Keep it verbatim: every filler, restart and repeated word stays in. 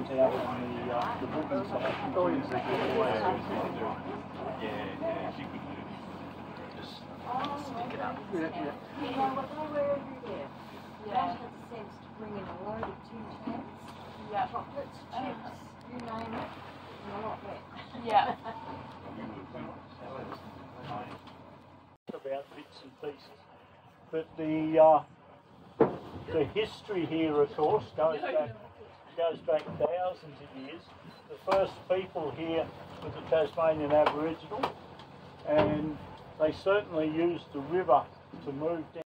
comes out on the, uh, the booking side. Oh, yes. Yeah, yeah, she could do just stick it up. Yeah, yeah. You know what they were every year? That had the sense to bring in a load of tin cans, Yeah. chocolates, chips, you name it, and a lot less. Yeah. About bits and pieces, but the uh, the history here, of course, goes back goes back thousands of years. The first people here were the Tasmanian Aboriginal, and they certainly used the river to move down.